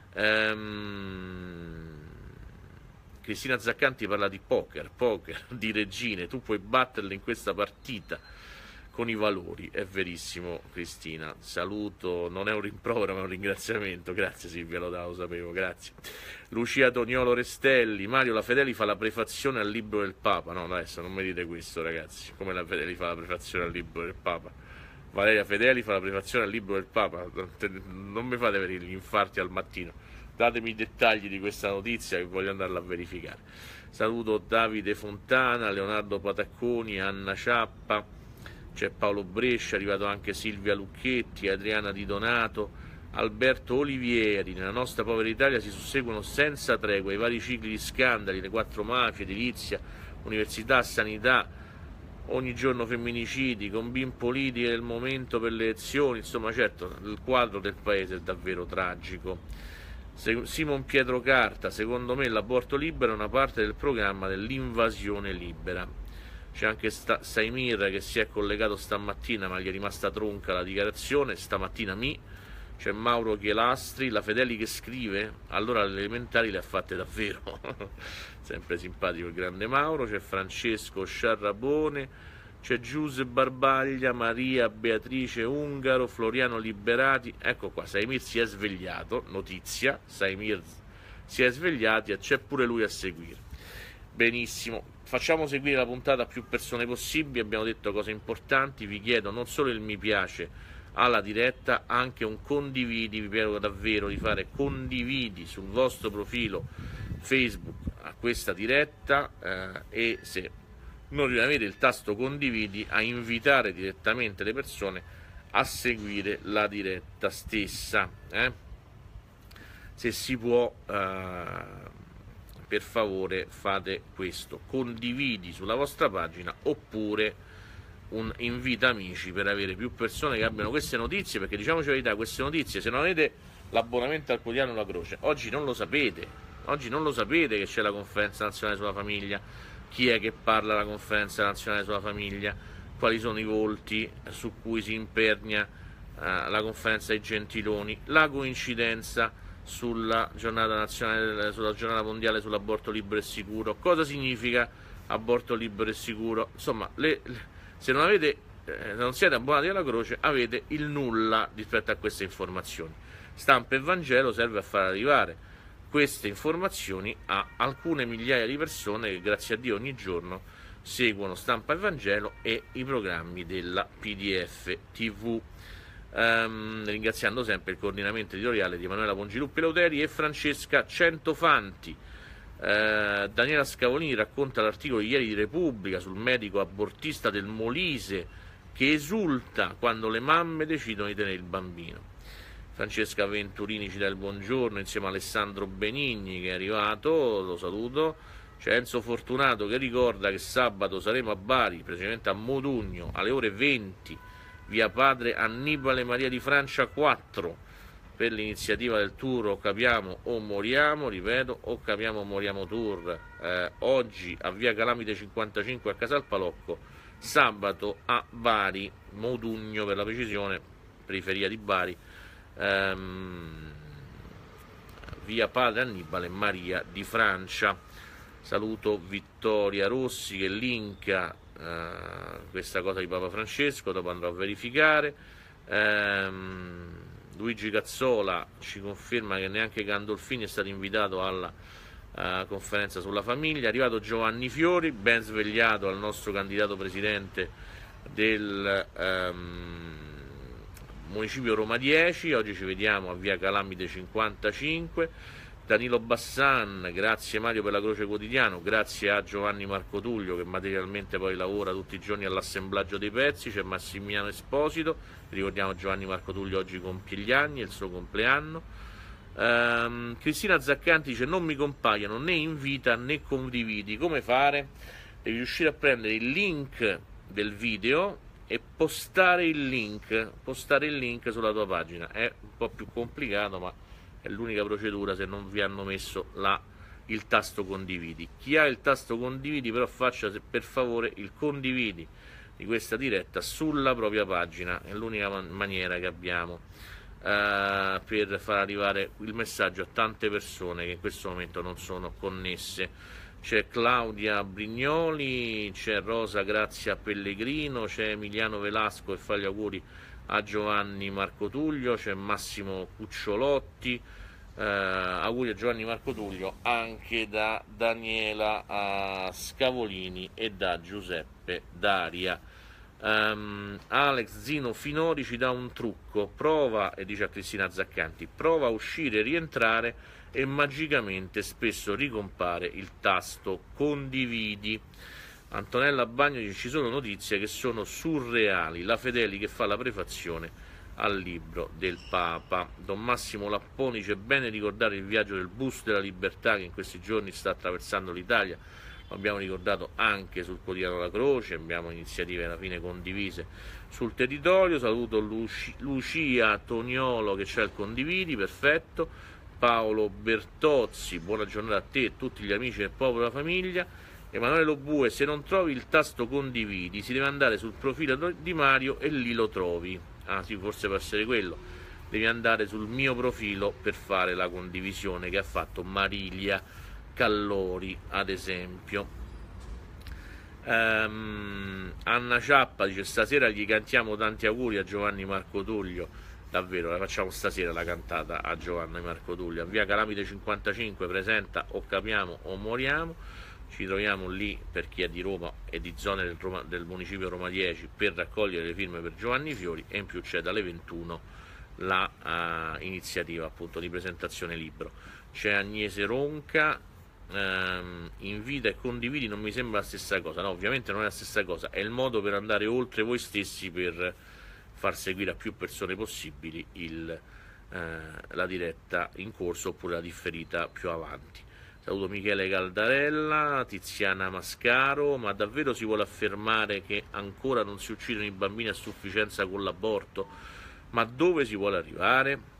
Ehm, Cristina Zaccanti parla di poker, poker, di regine, tu puoi batterle in questa partita con i valori, è verissimo Cristina, saluto, non è un rimprovero ma è un ringraziamento, grazie Silvia Lodà, lo sapevo, grazie. Lucia Toniolo Restelli, Mario la Fedeli fa la prefazione al libro del Papa, no adesso non mi dite questo ragazzi, come la Fedeli fa la prefazione al libro del Papa? Valeria Fedeli fa la prefazione al libro del Papa, non mi fate avere gli infarti al mattino, datemi i dettagli di questa notizia che voglio andarla a verificare. Saluto Davide Fontana, Leonardo Patacconi, Anna Ciappa, c'è Paolo Brescia, è arrivato anche Silvia Lucchetti, Adriana Di Donato, Alberto Olivieri. Nella nostra povera Italia si susseguono senza tregua i vari cicli di scandali, le quattro mafie, edilizia, università, sanità, ogni giorno femminicidi, combin politiche del momento per le elezioni, insomma certo il quadro del paese è davvero tragico. Simon Pietro Carta, secondo me l'aborto libero è una parte del programma dell'invasione libera. C'è anche sta, Saimir che si è collegato stamattina ma gli è rimasta tronca la dichiarazione, stamattina mi. C'è Mauro Chielastri, la Fedeli che scrive, allora le elementari le ha fatte davvero, sempre simpatico il grande Mauro. C'è Francesco Sciarrabone, c'è Giuse Barbaglia, Maria Beatrice Ungaro, Floriano Liberati, ecco qua, Saimir si è svegliato, notizia, Saimir si è svegliato e c'è pure lui a seguire. Benissimo, facciamo seguire la puntata a più persone possibili, abbiamo detto cose importanti, vi chiedo non solo il mi piace alla diretta, anche un condividi, vi prego davvero di fare condividi sul vostro profilo Facebook a questa diretta eh, e se non avete il tasto condividi a invitare direttamente le persone a seguire la diretta stessa, eh? Se si può eh, per favore fate questo: condividi sulla vostra pagina oppure un invito amici per avere più persone che abbiano queste notizie, perché diciamoci la verità, queste notizie, se non avete l'abbonamento al quotidiano La Croce, oggi non lo sapete, oggi non lo sapete che c'è la conferenza nazionale sulla famiglia, chi è che parla alla conferenza nazionale sulla famiglia, quali sono i volti su cui si impernia eh, la conferenza dei Gentiloni, la coincidenza sulla giornata nazionale, sulla giornata mondiale sull'aborto libero e sicuro, cosa significa aborto libero e sicuro, insomma le, le se non, avete, eh, non siete abbonati alla Croce, avete il nulla rispetto a queste informazioni. Stampa e Vangelo serve a far arrivare queste informazioni a alcune migliaia di persone che grazie a Dio ogni giorno seguono Stampa e Vangelo e i programmi della P D F tivù. Um, ringraziando sempre il coordinamento editoriale di Emanuela Pongiluppi Leuteri e Francesca Centofanti. Uh, Daniela Scavolini racconta l'articolo di ieri di Repubblica sul medico abortista del Molise che esulta quando le mamme decidono di tenere il bambino. Francesca Venturini ci dà il buongiorno insieme a Alessandro Benigni che è arrivato, lo saluto. C'è Enzo Fortunato che ricorda che sabato saremo a Bari, precisamente a Modugno, alle ore venti, via Padre Annibale Maria di Francia quattro, per l'iniziativa del tour O Capiamo o Moriamo, ripeto, O Capiamo o Moriamo Tour, eh, oggi a via Calamite cinquantacinque a Casal Palocco, sabato a Bari, Modugno per la precisione, periferia di Bari, ehm, via Padre Annibale Maria di Francia. Saluto Vittoria Rossi che linka eh, questa cosa di Papa Francesco, dopo andrò a verificare. ehm, Luigi Cazzola ci conferma che neanche Gandolfini è stato invitato alla uh, conferenza sulla famiglia. È arrivato Giovanni Fiori, ben svegliato al nostro candidato presidente del um, municipio Roma dieci. Oggi ci vediamo a via Calamite cinquantacinque. Danilo Bassan, grazie Mario per la Croce Quotidiano, grazie a Giovanni Marco Tullio che materialmente poi lavora tutti i giorni all'assemblaggio dei pezzi. C'è Massimiliano Esposito, ricordiamo Giovanni Marco Tullio oggi compie gli anni, è il suo compleanno. um, Cristina Zaccanti dice: non mi compaiono né invita né condividi, come fare? Devi riuscire a prendere il link del video e postare il link postare il link sulla tua pagina. È un po' più complicato, ma è l'unica procedura se non vi hanno messo la, il tasto condividi. Chi ha il tasto condividi però faccia per favore il condividi di questa diretta sulla propria pagina, è l'unica man- maniera che abbiamo uh, per far arrivare il messaggio a tante persone che in questo momento non sono connesse. C'è Claudia Brignoli, c'è Rosa Grazia Pellegrino, c'è Emiliano Velasco e fa gli auguri a Giovanni Marco Tullio, c'è Massimo Cucciolotti, eh, auguri a Giovanni Marco Tullio anche da Daniela uh, Scavolini e da Giuseppe Daria. um, Alex Zino Finori ci dà un trucco: prova, e dice a Cristina Zaccanti, prova a uscire e rientrare e magicamente spesso ricompare il tasto condividi. Antonella Bagno dice: ci sono notizie che sono surreali, la Fedeli che fa la prefazione al libro del Papa. Don Massimo Lapponi dice: bene ricordare il viaggio del bus della libertà che in questi giorni sta attraversando l'Italia, lo abbiamo ricordato anche sul quotidiano La Croce, abbiamo iniziative alla fine condivise sul territorio. Saluto Luci- Lucia Toniolo che c'è il condividi, perfetto. Paolo Bertozzi, buona giornata a te e tutti gli amici del popolo e della famiglia. Emanuele Lobue: se non trovi il tasto condividi si deve andare sul profilo di Mario e lì lo trovi. Ah sì, forse può essere quello, devi andare sul mio profilo per fare la condivisione che ha fatto Marilia Callori ad esempio. um, Anna Ciappa dice: stasera gli cantiamo tanti auguri a Giovanni Marco Tullio. Davvero, la facciamo stasera la cantata a Giovanni Marco Tullio. A via Calamite cinquantacinque presenta O Capiamo o Moriamo. Ci troviamo lì per chi è di Roma e di zone del, Roma, del municipio Roma dieci per raccogliere le firme per Giovanni Fiori, e in più c'è dalle ventuno la uh, iniziativa appunto di presentazione libro. C'è Agnese Ronca, um, invita e condividi, non mi sembra la stessa cosa. No, ovviamente non è la stessa cosa, è il modo per andare oltre voi stessi per far seguire a più persone possibili il, uh, la diretta in corso oppure la differita più avanti. Saluto Michele Caldarella, Tiziana Mascaro, ma davvero si vuole affermare che ancora non si uccidono i bambini a sufficienza con l'aborto? Ma dove si vuole arrivare?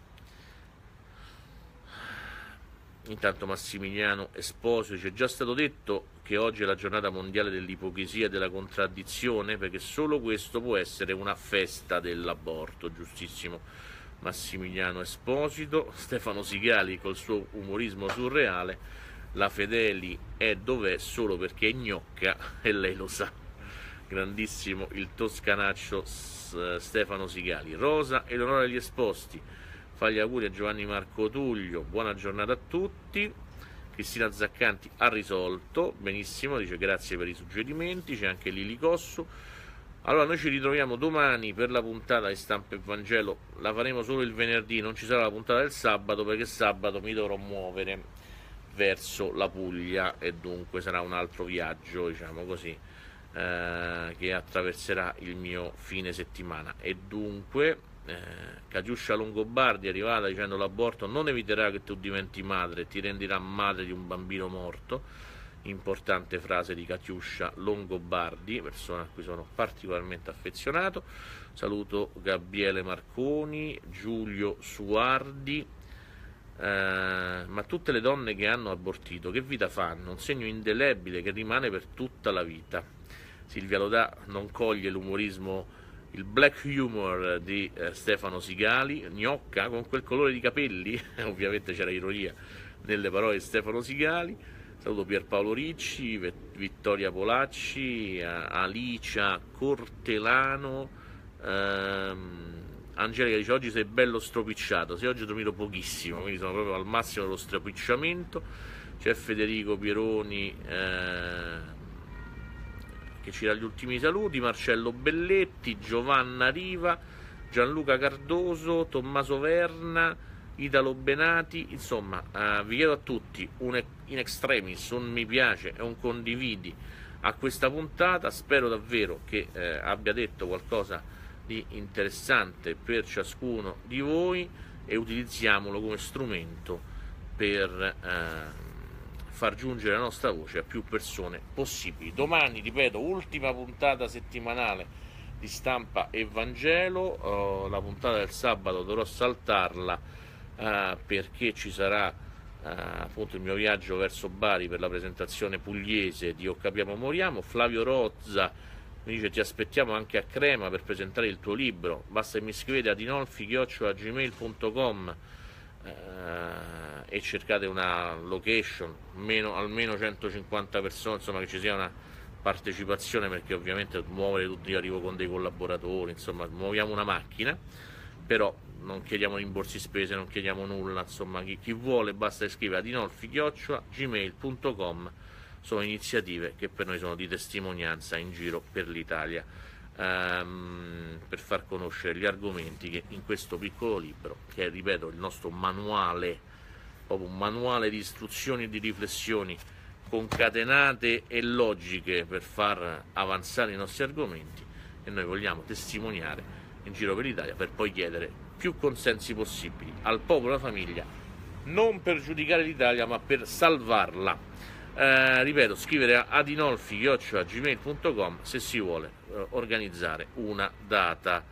Intanto Massimiliano Esposito dice: è già stato detto che oggi è la giornata mondiale dell'ipocrisia e della contraddizione, perché solo questo può essere una festa dell'aborto. Giustissimo Massimiliano Esposito. Stefano Sigali col suo umorismo surreale: la Fedeli è dov'è solo perché è gnocca e lei lo sa. Grandissimo il toscanaccio Stefano Sigali. Rosa Eleonora Gli Esposti fa gli auguri a Giovanni Marco Tullio, buona giornata a tutti. Cristina Zaccanti ha risolto, benissimo, dice grazie per i suggerimenti. C'è anche Lili Cossu. Allora noi ci ritroviamo domani per la puntata di Stampa e Vangelo, la faremo solo il venerdì, non ci sarà la puntata del sabato perché sabato mi dovrò muovere verso la Puglia e dunque sarà un altro viaggio, diciamo così, eh, che attraverserà il mio fine settimana e dunque eh, Catiuscia Longobardi è arrivata dicendo: l'aborto non eviterà che tu diventi madre, ti renderà madre di un bambino morto. Importante frase di Catiuscia Longobardi, persona a cui sono particolarmente affezionato. Saluto Gabriele Marconi, Giulio Suardi. Eh, ma tutte le donne che hanno abortito che vita fanno? Un segno indelebile che rimane per tutta la vita. Silvia Lodà non coglie l'umorismo, il black humor di eh, Stefano Sigali. Gnocca con quel colore di capelli, ovviamente c'era ironia nelle parole di Stefano Sigali. Saluto Pierpaolo Ricci, Vittoria Polacci, Alicia Cortelano, ehm, Angelica dice: oggi sei bello stropicciato. Sì, oggi ho dormito pochissimo, quindi sono proprio al massimo dello stropicciamento. C'è Federico Pieroni eh, che ci dà gli ultimi saluti, Marcello Belletti, Giovanna Riva, Gianluca Cardoso, Tommaso Verna, Italo Benati. Insomma, eh, vi chiedo a tutti un in extremis, un mi piace e un condividi a questa puntata. Spero davvero che eh, abbia detto qualcosa di interessante per ciascuno di voi e utilizziamolo come strumento per eh, far giungere la nostra voce a più persone possibili. Domani, ripeto, ultima puntata settimanale di Stampa e Vangelo. Uh, la puntata del sabato dovrò saltarla uh, perché ci sarà uh, appunto il mio viaggio verso Bari per la presentazione pugliese di O Capiamo Moriamo. Flavio Rozza mi dice: ti aspettiamo anche a Crema per presentare il tuo libro, basta che mi scrivete a dinolfi chiocciola gmail punto com Uh, e cercate una location, meno, almeno centocinquanta persone, insomma che ci sia una partecipazione, perché ovviamente muovere tutti, io arrivo con dei collaboratori, insomma muoviamo una macchina, però non chiediamo rimborsi spese, non chiediamo nulla, insomma chi, chi vuole basta scrivere a dinolfi chiocciola gmail punto com. Sono iniziative che per noi sono di testimonianza in giro per l'Italia, Um, per far conoscere gli argomenti che in questo piccolo libro, che è, ripeto, il nostro manuale, proprio un manuale di istruzioni e di riflessioni concatenate e logiche per far avanzare i nostri argomenti, e noi vogliamo testimoniare in giro per l'Italia per poi chiedere più consensi possibili al popolo e alla famiglia, non per giudicare l'Italia ma per salvarla. Eh, ripeto, scrivere a adinolfi chiocciola gmail punto com se si vuole eh, organizzare una data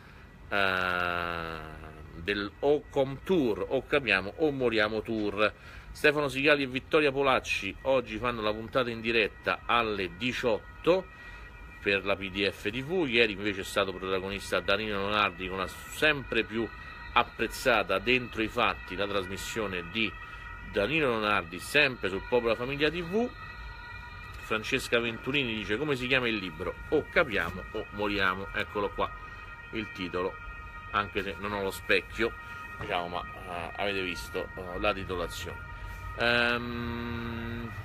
eh, del Ocom Tour, o capiamo o moriamo tour. Stefano Sigali e Vittoria Polacci oggi fanno la puntata in diretta alle diciotto per la P D F tivù. Ieri invece è stato protagonista Danilo Leonardi con la sempre più apprezzata Dentro i Fatti, la trasmissione di Danilo Leonardi sempre sul Popolo e la Famiglia tivù. Francesca Venturini dice: come si chiama il libro? O capiamo o moriamo. Eccolo qua il titolo, anche se non ho lo specchio, diciamo, ma uh, avete visto uh, la titolazione. Um,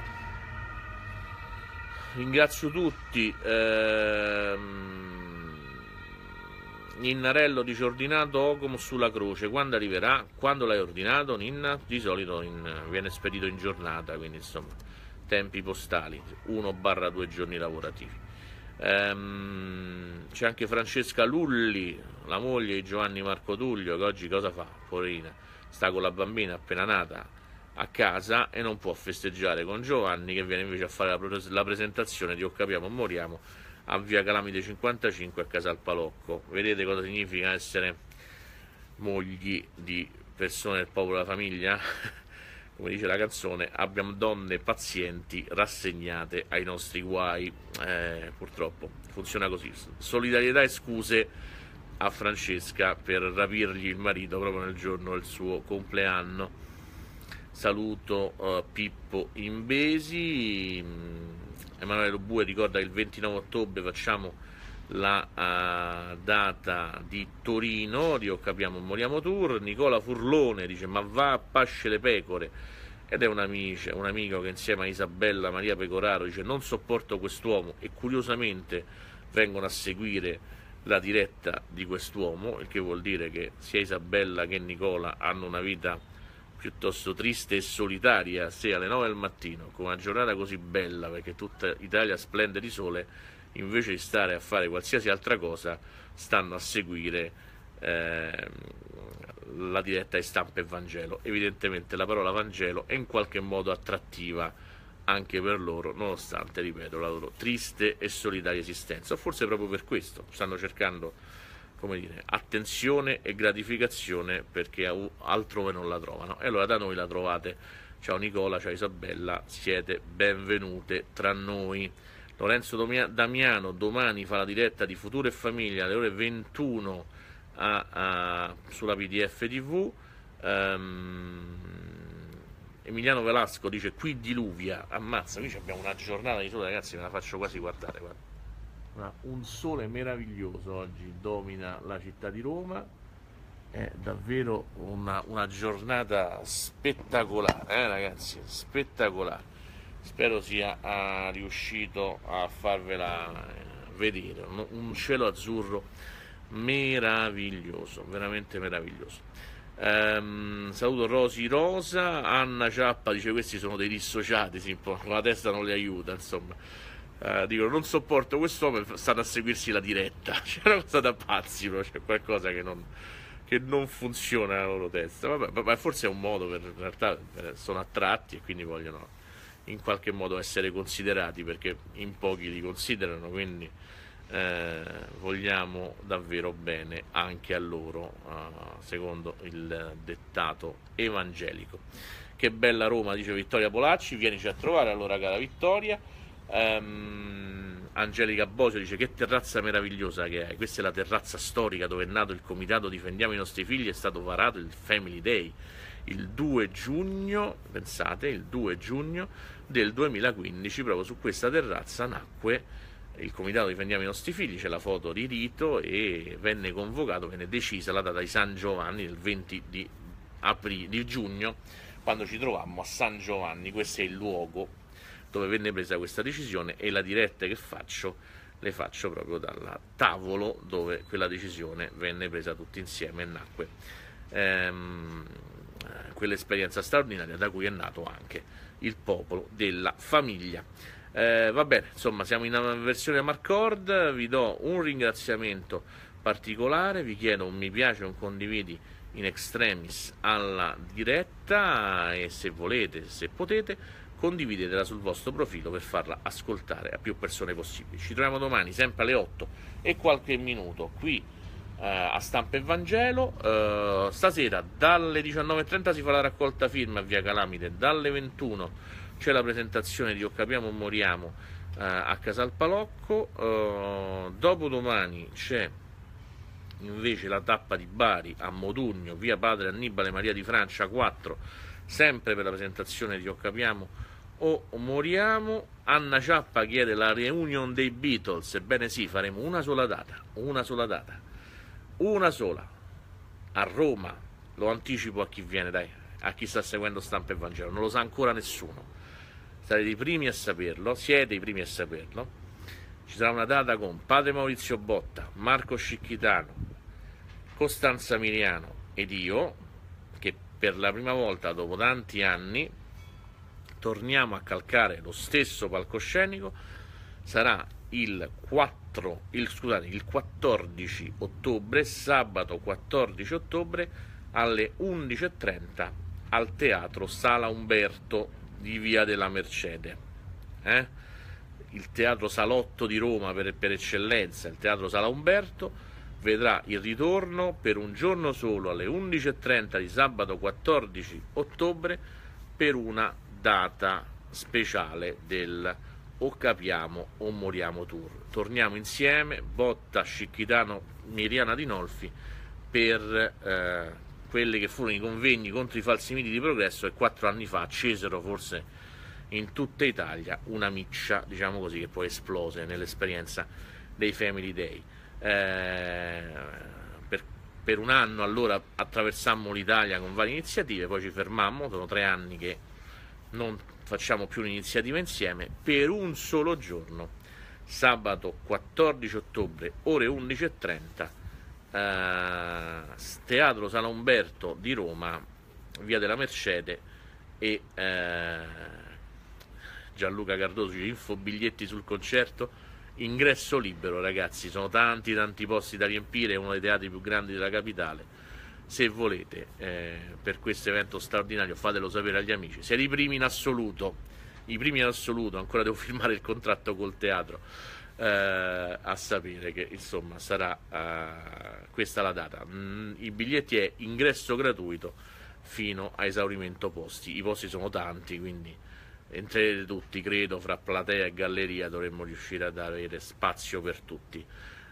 ringrazio tutti. um, Ninnarello dice: ordinato Ocom sulla croce, quando arriverà? Quando l'hai ordinato, Ninna? Di solito in, viene spedito in giornata, quindi insomma tempi postali, uno barra due giorni lavorativi. Ehm, c'è anche Francesca Lulli, la moglie di Giovanni Marco Tullio, che oggi cosa fa? Poverina, sta con la bambina appena nata, a casa e non può festeggiare con Giovanni, che viene invece a fare la, la presentazione di O Capiamo o Moriamo a via Calamite cinquantacinque a Casal Palocco. Vedete cosa significa essere mogli di persone del popolo della famiglia? Come dice la canzone, abbiamo donne pazienti rassegnate ai nostri guai. Eh, purtroppo funziona così. Solidarietà e scuse a Francesca per rapirgli il marito proprio nel giorno del suo compleanno. Saluto uh, Pippo Imbesi. Emanuele Lobue ricorda che il ventinove ottobre facciamo la uh, data di Torino di O Capiamo Moriamo Tour. Nicola Furlone dice ma va a pasce le pecore, ed è un amico, un amico che insieme a Isabella Maria Pecoraro dice non sopporto quest'uomo, e curiosamente vengono a seguire la diretta di quest'uomo, il che vuol dire che sia Isabella che Nicola hanno una vita piuttosto triste e solitaria, se alle nove del mattino, con una giornata così bella, perché tutta Italia splende di sole, invece di stare a fare qualsiasi altra cosa, stanno a seguire eh, la diretta di Stampa e Vangelo. Evidentemente la parola Vangelo è in qualche modo attrattiva anche per loro, nonostante, ripeto, la loro triste e solitaria esistenza, o forse proprio per questo stanno cercando, come dire, attenzione e gratificazione perché altrove non la trovano, e allora da noi la trovate. Ciao Nicola, ciao Isabella, siete benvenute tra noi. Lorenzo Damiano domani fa la diretta di Futuro e Famiglia alle ore ventuno a, a, sulla P D F tivù. um, Emiliano Velasco dice qui diluvia, ammazza, qui abbiamo una giornata di sole, ragazzi, me la faccio quasi guardare, guarda. Un sole meraviglioso oggi domina la città di Roma, è davvero una, una giornata spettacolare, eh, ragazzi, spettacolare. Spero sia ah, riuscito a farvela vedere, un, un cielo azzurro meraviglioso, veramente meraviglioso. Um, saluto Rosi Rosa. Anna Ciappa dice questi sono dei dissociati, sì, un po', la testa non li aiuta, insomma. Uh, dico, non sopporto quest'uomo, stanno a seguirsi la diretta. C'è una cosa da pazzi, però c'è qualcosa che non, che non funziona nella loro testa. Vabbè, ma forse è un modo per, in realtà sono attratti e quindi vogliono in qualche modo essere considerati, perché in pochi li considerano, quindi eh, vogliamo davvero bene anche a loro, uh, secondo il dettato evangelico. Che bella Roma, dice Vittoria Polacci, vienici a trovare allora, cara Vittoria. Um, Angelica Bosio dice che terrazza meravigliosa che hai, questa è la terrazza storica dove è nato il comitato Difendiamo i nostri figli, è stato varato il Family Day il due giugno, pensate, il due giugno del duemilaquindici, proprio su questa terrazza nacque il comitato Difendiamo i nostri figli, c'è la foto di rito, e venne convocato, venne decisa la data di San Giovanni il venti di, aprile, di giugno, quando ci trovammo a San Giovanni. Questo è il luogo dove venne presa questa decisione, e la diretta che faccio le faccio proprio dal tavolo dove quella decisione venne presa tutti insieme e nacque ehm, quell'esperienza straordinaria da cui è nato anche il popolo della famiglia. Eh, va bene, insomma, siamo in una versione Marcord. Vi do un ringraziamento particolare, vi chiedo un mi piace, un condividi in extremis alla diretta, e se volete, se potete, condividetela sul vostro profilo per farla ascoltare a più persone possibili. Ci troviamo domani sempre alle otto e qualche minuto qui eh, a Stampa e Vangelo. Eh, stasera dalle diciannove e trenta si fa la raccolta firma a via Calamite, dalle ventuno c'è la presentazione di O Capiamo o Moriamo eh, a Casal Palocco. Eh, dopodomani c'è invece la tappa di Bari a Modugno, via Padre Annibale Maria di Francia quattro, sempre per la presentazione di O Capiamo o Moriamo. Anna Ciappa chiede la reunion dei Beatles. Ebbene sì, faremo una sola data, una sola data, una sola, a Roma. Lo anticipo a chi viene, dai, a chi sta seguendo Stampa e Vangelo, non lo sa ancora nessuno, sarete i primi a saperlo, siete i primi a saperlo. Ci sarà una data con padre Maurizio Botta, Marco Scicchitano, Costanza Miriano ed io, che per la prima volta dopo tanti anni torniamo a calcare lo stesso palcoscenico. Sarà il quattro, il, scusate, il quattordici ottobre, sabato quattordici ottobre alle undici e trenta, al Teatro Sala Umberto di Via della Mercede. Eh? Il Teatro Salotto di Roma per, per eccellenza, il Teatro Sala Umberto, vedrà il ritorno per un giorno solo alle undici e trenta di sabato quattordici ottobre per una data speciale del O Capiamo o Moriamo Tour. Torniamo insieme, Botta, Scicchitano, Miriana Adinolfi, per eh, quelli che furono i convegni contro i falsi miti di progresso che quattro anni fa accesero forse in tutta Italia una miccia, diciamo così, che poi esplose nell'esperienza dei Family Day. Eh, per, per un anno allora attraversammo l'Italia con varie iniziative, poi ci fermammo, sono tre anni che non facciamo più un'iniziativa insieme. Per un solo giorno, sabato quattordici ottobre, ore undici e trenta, eh, Teatro Sala Umberto di Roma, Via della Mercede, e eh, Gianluca Cardoso, info biglietti sul concerto, ingresso libero ragazzi, sono tanti tanti posti da riempire, è uno dei teatri più grandi della capitale. Se volete, eh, per questo evento straordinario, fatelo sapere agli amici. Siete i primi in assoluto, i primi in assoluto, ancora devo firmare il contratto col teatro, eh, a sapere che insomma sarà eh, questa la data. Mm, i biglietti è ingresso gratuito fino a esaurimento posti, i posti sono tanti, quindi entrerete tutti, credo, fra platea e galleria dovremmo riuscire ad avere spazio per tutti.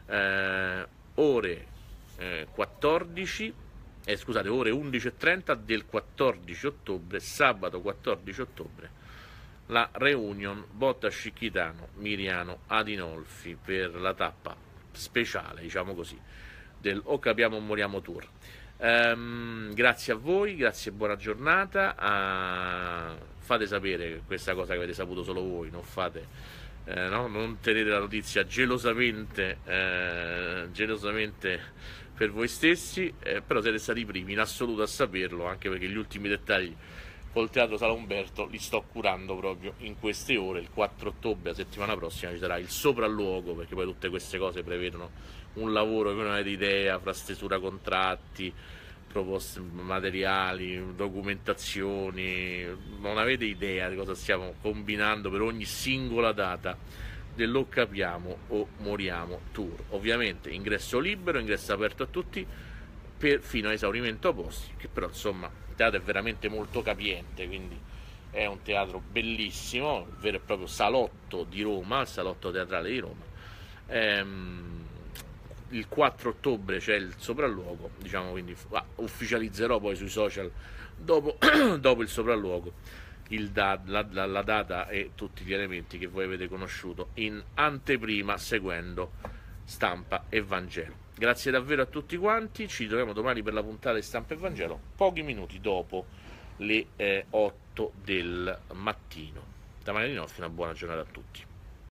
Eh, ore eh, quattordici, eh, scusate, ore undici e trenta del quattordici ottobre, sabato quattordici ottobre, la reunion Botta, Scicchitano, Miriano Adinolfi per la tappa speciale, diciamo così, del O Capiamo o Moriamo Tour. Um, grazie a voi, grazie e buona giornata. Uh, fate sapere questa cosa che avete saputo solo voi, non fate, eh, no? Non tenete la notizia gelosamente, eh, gelosamente per voi stessi, eh, però siete stati i primi in assoluto a saperlo, anche perché gli ultimi dettagli col Teatro Sala Umberto li sto curando proprio in queste ore. Il quattro ottobre, la settimana prossima, ci sarà il sopralluogo, perché poi tutte queste cose prevedono un lavoro che non avete idea, fra stesura contratti, proposte materiali, documentazioni, non avete idea di cosa stiamo combinando per ogni singola data dell'O Capiamo o Moriamo Tour. Ovviamente ingresso libero, ingresso aperto a tutti, per, fino a esaurimento posti, che però insomma il teatro è veramente molto capiente, quindi è un teatro bellissimo, il vero e proprio salotto di Roma, il salotto teatrale di Roma. Ehm, il quattro ottobre c'è il sopralluogo, diciamo, quindi ah, ufficializzerò poi sui social dopo, dopo il sopralluogo il da, la, la, la data e tutti gli elementi che voi avete conosciuto in anteprima seguendo Stampa e Vangelo. Grazie davvero a tutti quanti, ci troviamo domani per la puntata di Stampa e Vangelo, pochi minuti dopo le eh, otto del mattino. Da Maria Adinolfi, una buona giornata a tutti.